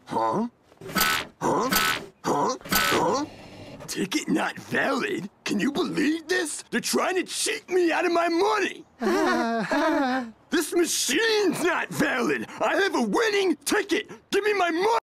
Huh? Huh? Huh? Huh? Ticket not valid? Can you believe this? They're trying to cheat me out of my money! This machine's not valid! I have a winning ticket! Give me my money!